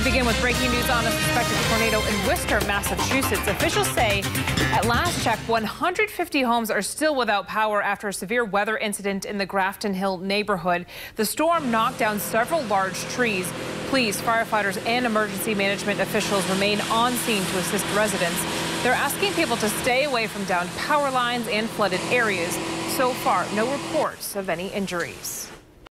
Begin with breaking news on a suspected tornado in Worcester, Massachusetts. Officials say at last check, 150 homes are still without power after a severe weather incident in the Grafton Hill neighborhood. The storm knocked down several large trees. Police, firefighters, and emergency management officials remain on scene to assist residents. They're asking people to stay away from downed power lines and flooded areas. So far, no reports of any injuries.